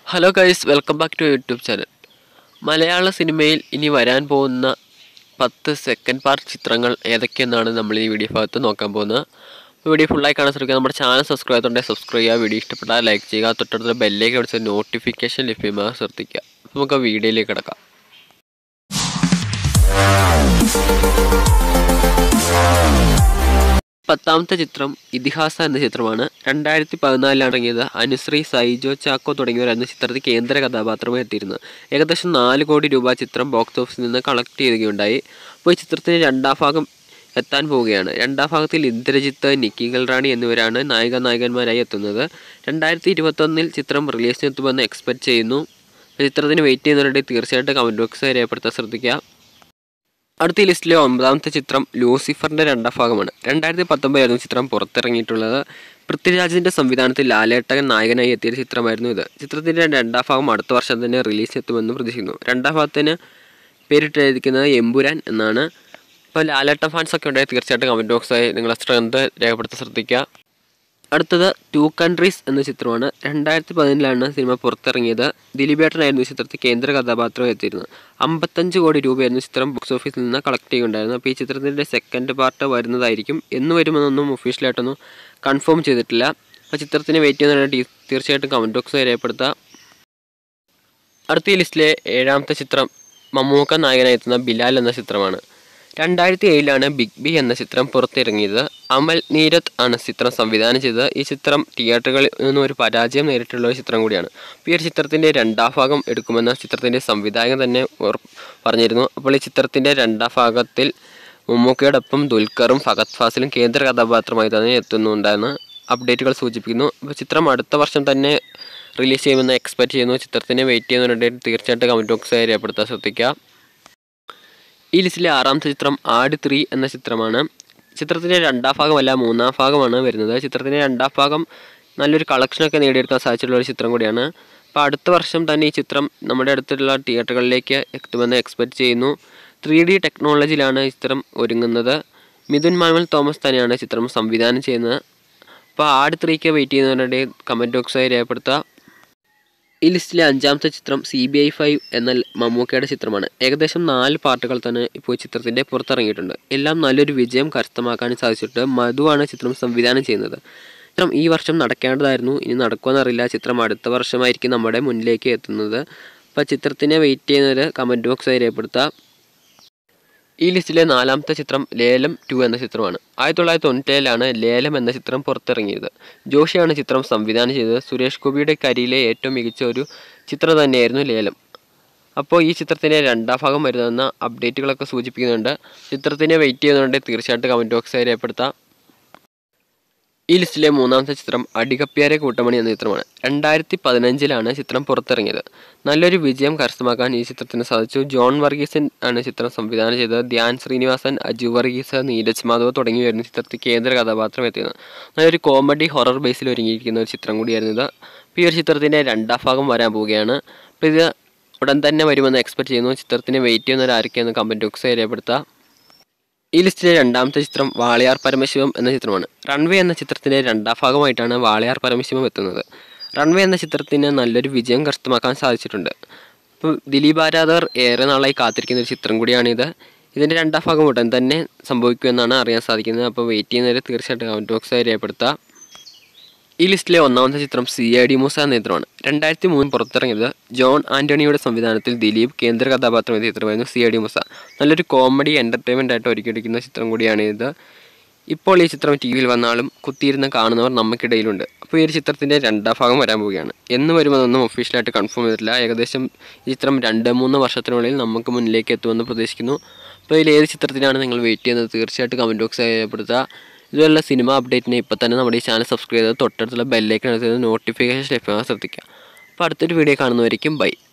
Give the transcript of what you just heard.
Hello guys, welcome back to YouTube channel. മലയാള സിനിമയിൽ ഇനി വരാൻ പോകുന്ന 10 സെക്കൻഡ് പാർട്ട് ചിത്രങ്ങൾ ഏതൊക്കെയെന്നാണ് നമ്മൾ ഈ വീഡിയോ ഭാഗത്ത് നോക്കാൻ പോകുന്നത്. വീഡിയോ ഫുള്ളായി കാണാൻ ശ്രമിക്കുക. നമ്മുടെ ചാനൽ സബ്സ്ക്രൈബ് ചെയ്തിട്ടുണ്ടെങ്കിൽ സബ്സ്ക്രൈബ് ചെയ്യുക. വീഡിയോ ഇഷ്ടപ്പെട്ടാൽ ലൈക്ക് ചെയ്യുക. തൊട്ടടുത്തുള്ള ബെല്ലേക്ക് അടിച്ച് നോട്ടിഫിക്കേഷൻ ലഭ്യമാകാൻ ശ്രദ്ധിക്കുക. അപ്പോൾ നമുക്ക് വീഡിയോയിലേക്ക് കിടക്കാം. പത്താമത്തെ ചിത്രം ഇതിഹാസ എന്ന ചിത്രമാണ്. 2014 ഇറങ്ങിയത്. അനുശ്രീ, സൈജോ ചാക്കോ തുടങ്ങിയവരായിരുന്നു ചിത്രത്തിൽ കേന്ദ്ര കഥാപാത്രമായി എത്തിയിരുന്നത്. ഏകദേശം 4 കോടി രൂപ ചിത്രം ബോക്സ് ഓഫീസിൽ നിന്ന് കളക്ട് ചെയ്യുകയുണ്ടായി. അപ്പോൾ ഈ ചിത്രത്തിന് രണ്ടാം ഭാഗം എത്താൻ പോവുകയാണ്. രണ്ടാം ഭാഗത്തിൽ ഇന്ദ്രജിത്ത്, നിക്കി ഗൽറാണി എന്നിവരാണ് നായകന്മാരായി എത്തുന്നത്. 2021 ചിത്രം റിലീസിനെത്തുമെന്ന് എക്സ്പെക്ട് ചെയ്യുന്നു. ചിത്രത്തിന് വെയിറ്റ് ചെയ്യുന്നവരുടെ തീർച്ചയായിട്ടും കമൻറ്റ് ബോക്സ് രേഖപ്പെടുത്താൻ ശ്രദ്ധിക്കുക. അടുത്ത ലിസ്റ്റിലെ 9ാമത്തെ ചിത്രം ലൂസിഫറിൻ്റെ രണ്ടാം ഭാഗമാണ്. 2019 ചിത്രം പുറത്തിറങ്ങിയിട്ടുള്ളത്. പൃഥ്വിരാജിൻ്റെ സംവിധാനത്തിൽ ലാലേട്ടൻ നായകനായി എത്തിയ ചിത്രമായിരുന്നു ഇത്. ചിത്രത്തിൻ്റെ രണ്ടാം ഭാഗം അടുത്ത വർഷം തന്നെ റിലീസ് എത്തുമെന്ന് പ്രതീക്ഷിക്കുന്നു. രണ്ടാം ഭാഗത്തിന് പേരിട്ടിരിക്കുന്നത് എമ്പുരാൻ എന്നാണ്. അപ്പോൾ ലാലേട്ടൻ ഫാൻസൊക്കെ ഉണ്ടെങ്കിൽ തീർച്ചയായിട്ടും കമൻറ്റ് ബോക്സായി നിങ്ങളുടെ സ്ട്രെങ്ത് രേഖപ്പെടുത്താൻ ശ്രദ്ധിക്കുക. അടുത്തത് 2 കൺട്രീസ് എന്ന ചിത്രമാണ്. 2017 സിനിമ പുറത്തിറങ്ങിയത്. ദിലീപേട്ടനായിരുന്നു ചിത്രത്തിൽ കേന്ദ്ര കഥാപാത്രം എത്തിയിരുന്നത്. 55 കോടി രൂപയായിരുന്നു ചിത്രം ബോക്സ് ഓഫീസിൽ നിന്ന് കളക്ട് ചെയ്യുന്നുണ്ടായിരുന്നു. അപ്പോൾ ഈ ചിത്രത്തിൻ്റെ സെക്കൻഡ് പാർട്ട് വരുന്നതായിരിക്കും. എന്ന് വരുമെന്നൊന്നും ഒഫീഷ്യലായിട്ടൊന്നും കൺഫേം ചെയ്തിട്ടില്ല. അപ്പോൾ ചിത്രത്തിന് വെയിറ്റ് ചെയ്യുന്നതിനായിട്ട് തീർച്ചയായിട്ടും കമൻറ്റ് ബോക്സ് രേഖപ്പെടുത്തുക. അടുത്ത ഈ ലിസ്റ്റിലെ 7ാമത്തെ ചിത്രം മമ്മൂക്ക നായകനായി എത്തുന്ന ബിലാൽ എന്ന ചിത്രമാണ്. 2007 ബിഗ് ബി എന്ന ചിത്രം പുറത്തിറങ്ങിയത്. അമൽ നീരത് ആണ് ചിത്രം സംവിധാനം ചെയ്തത്. ഈ ചിത്രം തിയേറ്ററുകളിൽ നിന്നും ഒരു പരാജയം നേരിട്ടുള്ള ഒരു ചിത്രം കൂടിയാണ്. ഈ ഒരു ചിത്രത്തിൻ്റെ രണ്ടാം ഭാഗം എടുക്കുമെന്ന് ചിത്രത്തിൻ്റെ സംവിധായകൻ തന്നെ പറഞ്ഞിരുന്നു. അപ്പോൾ ഈ ചിത്രത്തിൻ്റെ രണ്ടാം ഭാഗത്തിൽ മമ്മൂക്കയോടൊപ്പം ദുൽഖറും ഫഹദ് ഫാസിലും കേന്ദ്ര കഥാപാത്രമായി തന്നെ എത്തുന്നുണ്ടെന്ന് അപ്ഡേറ്റുകൾ സൂചിപ്പിക്കുന്നു. അപ്പോൾ ചിത്രം അടുത്ത വർഷം തന്നെ റിലീസ് ചെയ്യുമെന്ന് എക്സ്പെക്ട് ചെയ്യുന്നു. ചിത്രത്തിന് വെയിറ്റ് ചെയ്യുന്നവരുണ്ടെങ്കിൽ തീർച്ചയായിട്ടും കമൻറ്റ് ബോക്സ് രേഖപ്പെടുത്താൻ ശ്രദ്ധിക്കുക. ഈ ലിസ്റ്റിലെ 6ാമത്തെ ചിത്രം ആട് 3 എന്ന ചിത്രമാണ്. ചിത്രത്തിൻ്റെ രണ്ടാം ഭാഗമല്ല, 3ാം ഭാഗമാണ് വരുന്നത്. ചിത്രത്തിൻ്റെ രണ്ടാം ഭാഗം നല്ലൊരു കളക്ഷനൊക്കെ നേടിയെടുക്കാൻ സാധിച്ചിട്ടുള്ള ഒരു ചിത്രം കൂടിയാണ്. അപ്പോൾ അടുത്ത വർഷം തന്നെ ഈ ചിത്രം നമ്മുടെ അടുത്തുള്ള തിയേറ്ററുകളിലേക്ക് എത്തുമെന്ന് എക്സ്പെക്ട് ചെയ്യുന്നു. 3D ടെക്നോളജിയിലാണ് ചിത്രം ഒരുങ്ങുന്നത്. മിഥുൻ മാനുവൽ തോമസ് തന്നെയാണ് ചിത്രം സംവിധാനം ചെയ്യുന്നത്. അപ്പോൾ ആട് 3ക്ക് വെയിറ്റ് ചെയ്യുന്നവരുടെ കമൻറ്റ് ബോക്സായി രേഖപ്പെടുത്തുക. ഈ ലിസ്റ്റിലെ 5ാമത്തെ ചിത്രം CBI 5 എന്ന മമ്മൂക്കയുടെ ചിത്രമാണ്. ഏകദേശം 4 പാർട്ടുകൾ തന്നെ ഇപ്പോൾ ചിത്രത്തിൻ്റെ പുറത്തിറങ്ങിയിട്ടുണ്ട്. എല്ലാം നല്ലൊരു വിജയം കരസ്ഥമാക്കാൻ സാധിച്ചിട്ടുണ്ട്. മധുവാണ് ചിത്രം സംവിധാനം ചെയ്യുന്നത്. ചിത്രം ഈ വർഷം നടക്കേണ്ടതായിരുന്നു. ഇനി നടക്കുമെന്നറിയില്ല. ചിത്രം അടുത്ത വർഷമായിരിക്കും നമ്മുടെ മുന്നിലേക്ക് എത്തുന്നത്. അപ്പോൾ ചിത്രത്തിനെ വെയിറ്റ് ചെയ്യുന്നവർ കമൻറ്റ് ബോക്സായി രേഖപ്പെടുത്തുക. ഈ ലിസ്റ്റിലെ 4ാമത്തെ ചിത്രം ലേലം 2 എന്ന ചിത്രമാണ്. 1997 ലേലം എന്ന ചിത്രം പുറത്തിറങ്ങിയത്. ജോഷിയാണ് ചിത്രം സംവിധാനം ചെയ്തത്. സുരേഷ് ഗോപിയുടെ കരിയിലെ ഏറ്റവും മികച്ച ഒരു ചിത്രം തന്നെയായിരുന്നു ലേലം. അപ്പോൾ ഈ ചിത്രത്തിൻ്റെ രണ്ടാം ഭാഗം വരുന്നതെന്ന അപ്ഡേറ്റുകളൊക്കെ സൂചിപ്പിക്കുന്നുണ്ട്. ചിത്രത്തിനെ വെയിറ്റ് ചെയ്യുന്നുണ്ടെങ്കിൽ തീർച്ചയായിട്ടും കമൻറ്റ് ബോക്സ് രേഖപ്പെടുത്താം. ഈ ലിസ്റ്റിലെ 3ാമത്തെ ചിത്രം അടികപ്പ്യാരെ കൂട്ടമണി എന്ന ചിത്രമാണ്. 2015 ചിത്രം പുറത്തിറങ്ങിയത്. നല്ലൊരു വിജയം കരസ്ഥമാക്കാൻ ഈ ചിത്രത്തിന് സാധിച്ചു. ജോൺ വർഗീസൻ ആണ് ചിത്രം സംവിധാനം ചെയ്തത്. ധ്യാൻ ശ്രീനിവാസൻ, അജു വർഗീസ്, നീരജ് മാധവ് തുടങ്ങിയവരായിരുന്നു ചിത്രത്തിൽ കേന്ദ്ര കഥാപാത്രം എത്തിയത്. നല്ലൊരു കോമഡി ഹൊറർ ബേസിൽ ഒരുങ്ങിയിരിക്കുന്ന ഒരു ചിത്രം കൂടിയായിരുന്നു ഇത്. അപ്പോൾ ഈ ഒരു ചിത്രത്തിൻ്റെ രണ്ടാം ഭാഗം വരാൻ പോവുകയാണ്. അപ്പോൾ ഇത് ഉടൻ തന്നെ വരുമെന്ന് എക്സ്പെക്ട് ചെയ്യുന്നു. ചിത്രത്തിന് വെയിറ്റ് ചെയ്യുന്നവരാരൊക്കെയെന്ന് കമൻറ്റ് ബോക്സ് രേഖപ്പെടുത്തുക. ഈ ലിസ്റ്റിലെ 2ാമത്തെ ചിത്രം വാളയാർ പരമശിവം എന്ന ചിത്രമാണ്. റൺവേ എന്ന ചിത്രത്തിൻ്റെ രണ്ടാം ഭാഗമായിട്ടാണ് വാളയാർ പരമശിവം എത്തുന്നത്. റൺവേ എന്ന ചിത്രത്തിന് നല്ലൊരു വിജയം കരസ്ഥമാക്കാൻ സാധിച്ചിട്ടുണ്ട്. ഇപ്പോൾ ദിലീപ് ആരാധകർ ഏറെ നാളായി കാത്തിരിക്കുന്ന ഒരു ചിത്രം കൂടിയാണിത്. ഇതിൻ്റെ രണ്ടാം ഭാഗം ഉടൻ തന്നെ സംഭവിക്കുമെന്നാണ് അറിയാൻ സാധിക്കുന്നത്. അപ്പോൾ വെയിറ്റ് ചെയ്യുന്നവർ തീർച്ചയായിട്ടും കമൻറ്റ് ബോക്സായി രേഖപ്പെടുത്തുക. ഈ ലിസ്റ്റിലെ 1ാമത്തെ ചിത്രം CID മൂസ എന്ന ചിത്രമാണ്. 2003 പുറത്തിറങ്ങിയത്. ജോൺ ആൻ്റണിയുടെ സംവിധാനത്തിൽ ദിലീപ് കേന്ദ്ര കഥാപാത്രം എത്തിയ ചിത്രമായിരുന്നു CID മൂസ. നല്ലൊരു കോമഡി എൻ്റർടൈൻമെൻ്റ് ആയിട്ട് ഒരുക്കിയിരിക്കുന്ന ചിത്രം കൂടിയാണിത്. ഇപ്പോൾ ഈ ചിത്രം TV വന്നാലും കുത്തിയിരുന്ന് കാണുന്നവർ നമുക്കിടയിലുണ്ട്. അപ്പോൾ ഈ ഒരു ചിത്രത്തിൻ്റെ രണ്ടാം ഭാഗം വരാൻ പോവുകയാണ്. എന്ന് വരുമെന്നൊന്നും ഒഫീഷ്യലായിട്ട് കൺഫേം ചെയ്തിട്ടില്ല. ഏകദേശം ഈ ചിത്രം 2-3 വർഷത്തിനുള്ളിൽ നമുക്ക് മുന്നിലേക്ക് എത്തുമെന്ന് പ്രതീക്ഷിക്കുന്നു. അപ്പോൾ ഇതിൽ ഏത് ചിത്രത്തിനാണ് നിങ്ങൾ വെയിറ്റ് ചെയ്യുന്നത് തീർച്ചയായിട്ടും കമൻറ്റ് ബോക്സ് രേഖപ്പെടുത്തുക. ഇതുപോലുള്ള സിനിമ അപ്ഡേറ്റിനെ ഇപ്പോൾ തന്നെ നമ്മുടെ ഈ ചാനൽ സബ്സ്ക്രൈബ് ചെയ്ത് തൊട്ടടുത്തുള്ള ബെല്ലേക്ക് നോട്ടിഫിക്കേഷൻ ലഭ്യമാകാൻ ശ്രദ്ധിക്കുക. അപ്പോൾ അടുത്തൊരു വീഡിയോ കാണുന്നവരേക്കും ബൈ.